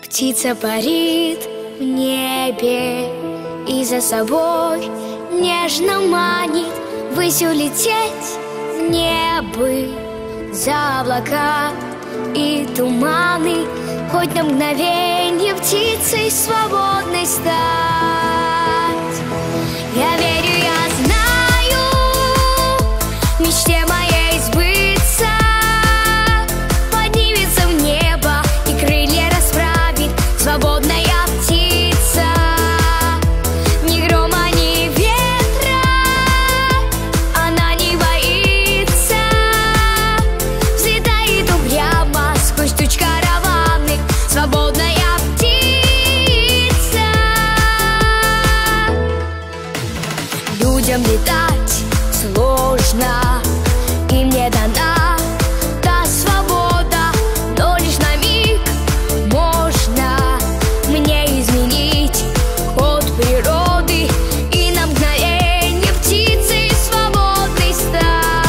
Птица парит в небе и за собой нежно манит ввысь улететь в небо за облака и туманы, хоть на мгновенье птицей свободной стать. Я верю, я знаю, мечте моей сбыться, поднимется в небо и крылья расправит свободная птица. Ни грома, ни ветра она не боится, взлетает упрямо сквозь туч караваны, свободная птица. Людям летать сложно, им не дана та свобода, но лишь на миг можно мне изменить ход природы и на мгновенье птицей свободной стать.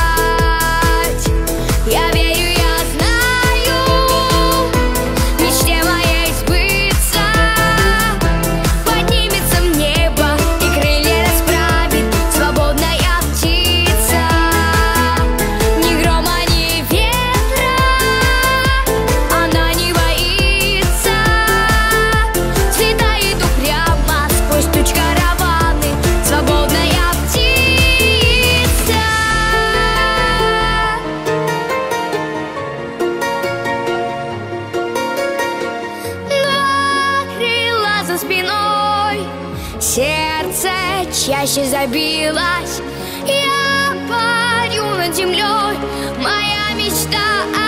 Я верю, я знаю, мечте моей сбыться, поднимется в небо и крылья расправит свободная птица. Ни грома, ни ветра она не боится, взлетает упрямо сквозь туч караваны, свободная птица. Но крыла за спиной, сердце чаще забилось. Я парю над землей, моя мечта